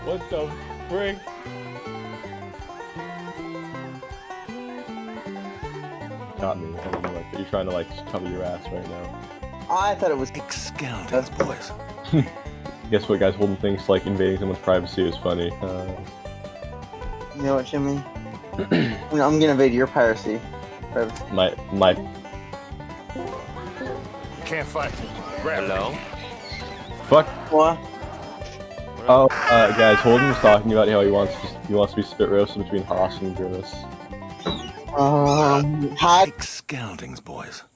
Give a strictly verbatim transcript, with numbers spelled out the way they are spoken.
What the frick? Got me. I don't know, like, you're trying to like cover your ass right now. I thought it was Skeletons, boys. Guess what, guys? Holding things like invading someone's privacy is funny. Uh... You know what, Jimmy? I'm gonna invade your piracy. privacy. My my. Can't fight. Hello. Fuck. What? Oh, uh, guys, Holden was talking about how he wants to, he wants to be spit roasted between Haas and Grimace. Um, hot Skeletons, boys.